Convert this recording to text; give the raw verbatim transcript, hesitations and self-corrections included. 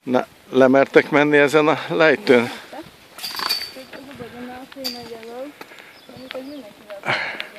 Na, lemertek menni ezen a lejtőn? Az oda, hogy a fény megy elől, mondjuk, hogy mindenkivel